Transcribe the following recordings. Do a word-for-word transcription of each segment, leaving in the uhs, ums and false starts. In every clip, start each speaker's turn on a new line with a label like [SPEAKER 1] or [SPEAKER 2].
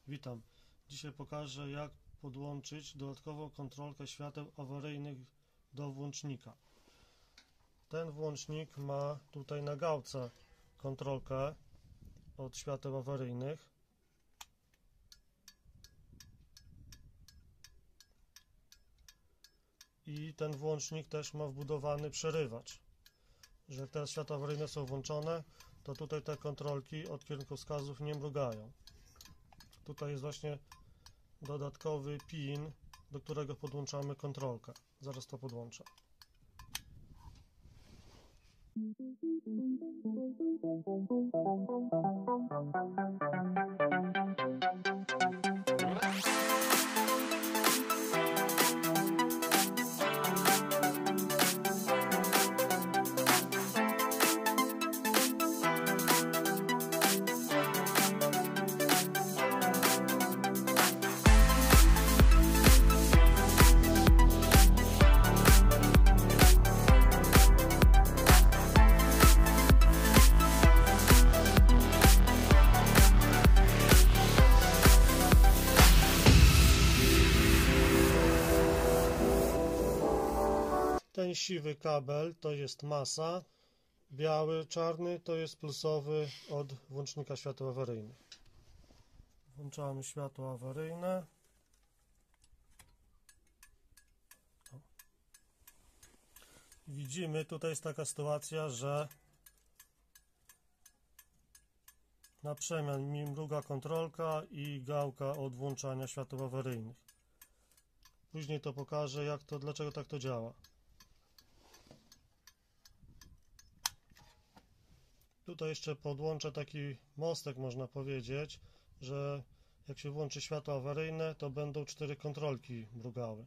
[SPEAKER 1] Witam. Dzisiaj pokażę, jak podłączyć dodatkową kontrolkę świateł awaryjnych do włącznika. Ten włącznik ma tutaj na gałce kontrolkę od świateł awaryjnych. I ten włącznik też ma wbudowany przerywacz, że jak teraz światła awaryjne są włączone, to tutaj te kontrolki od kierunkowskazów nie mrugają. Tutaj jest właśnie dodatkowy pin, do którego podłączamy kontrolkę. Zaraz to podłączę. Ten siwy kabel to jest masa, biały, czarny to jest plusowy od włącznika świateł awaryjnych. Włączamy światło awaryjne. O. Widzimy, tutaj jest taka sytuacja, że na przemian mi mruga kontrolka i gałka od włączania świateł awaryjnych. Później to pokażę, jak to, dlaczego tak to działa. Tutaj jeszcze podłączę taki mostek, można powiedzieć, że jak się włączy światło awaryjne, to będą cztery kontrolki mrugały.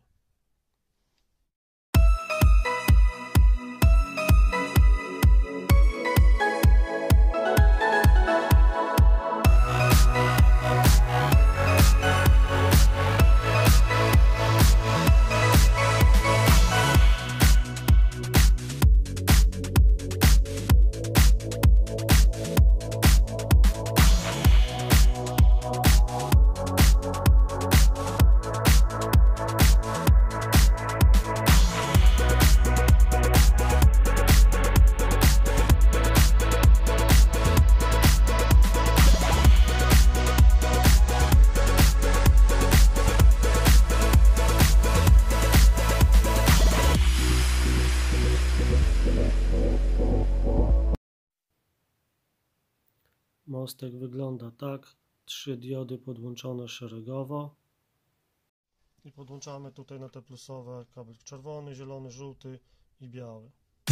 [SPEAKER 1] Mostek wygląda tak, trzy diody podłączone szeregowo i podłączamy tutaj na te plusowe kabel czerwony, zielony, żółty i biały.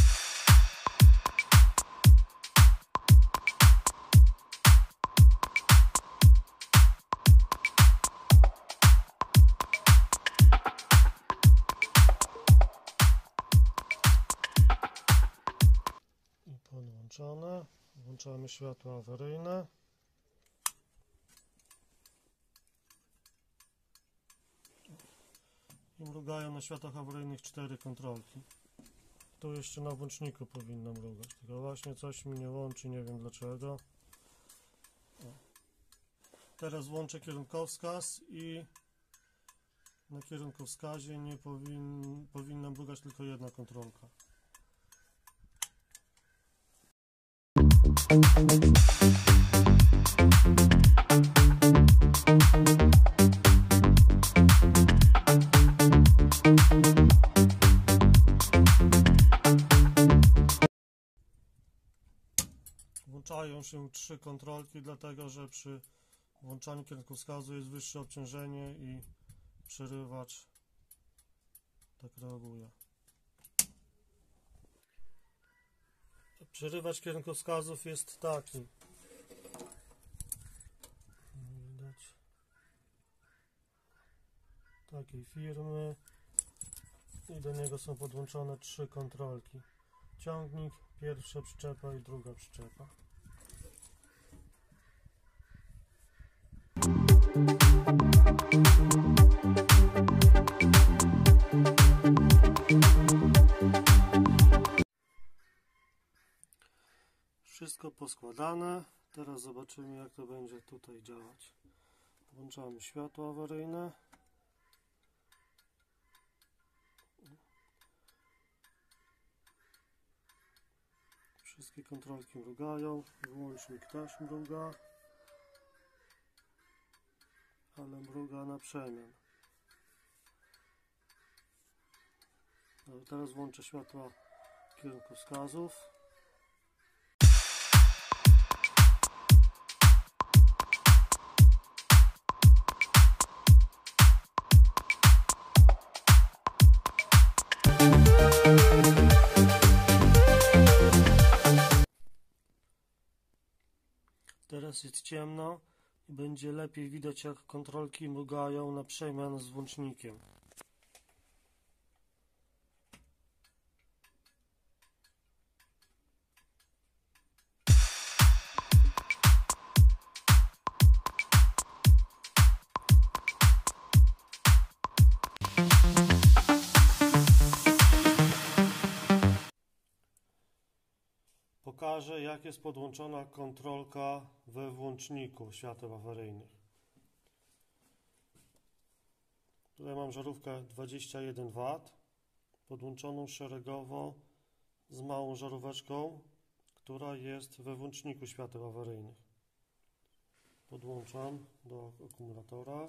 [SPEAKER 1] I podłączone. Włączamy światła awaryjne. I mrugają na światłach awaryjnych cztery kontrolki. Tu jeszcze na włączniku powinno mrugać, tylko właśnie coś mi nie łączy, nie wiem dlaczego. O. Teraz włączę kierunkowskaz i na kierunkowskazie nie powin, powinna mrugać tylko jedna kontrolka. Włączają się trzy kontrolki, dlatego że przy włączaniu kierunkowskazu jest wyższe obciążenie i przerywacz tak reaguje. Przerywacz kierunkowskazów jest taki. Widać. Takiej firmy. I do niego są podłączone trzy kontrolki. Ciągnik, pierwsza przyczepa i druga przyczepa. Wszystko poskładane. Teraz zobaczymy, jak to będzie tutaj działać. Włączamy światło awaryjne. Wszystkie kontrolki mrugają, wyłącznik też mruga, ale mruga na przemian. Teraz włączę światła kierunkowskazów. Teraz jest ciemno i będzie lepiej widać, jak kontrolki mrugają na przemian z włącznikiem. Pokażę, jak jest podłączona kontrolka we włączniku świateł awaryjnych. Tutaj mam żarówkę dwadzieścia jeden watów, podłączoną szeregowo z małą żaróweczką, która jest we włączniku świateł awaryjnych. Podłączam do akumulatora.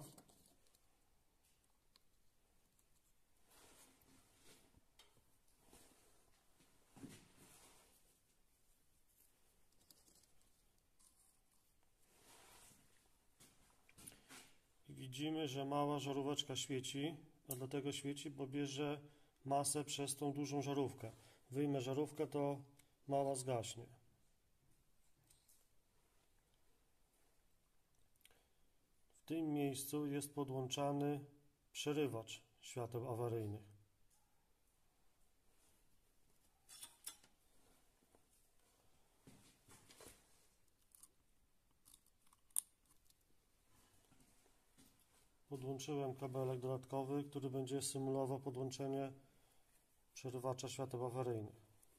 [SPEAKER 1] Widzimy, że mała żaróweczka świeci, a dlatego świeci, bo bierze masę przez tą dużą żarówkę. Wyjmę żarówkę, to mała zgaśnie. W tym miejscu jest podłączany przerywacz świateł awaryjnych. Podłączyłem kabelek dodatkowy, który będzie symulował podłączenie przerywacza świateł awaryjnych.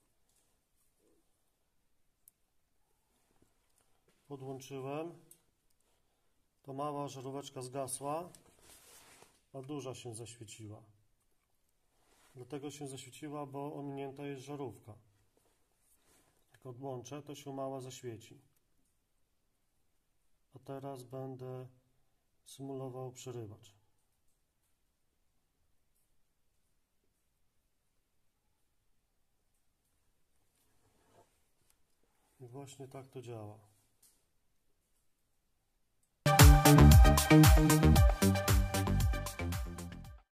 [SPEAKER 1] Podłączyłem. To mała żaróweczka zgasła, a duża się zaświeciła. Dlatego się zaświeciła, bo ominięta jest żarówka. Jak odłączę, to się mała zaświeci. A teraz będę symulował przerywacz. I właśnie tak to działa.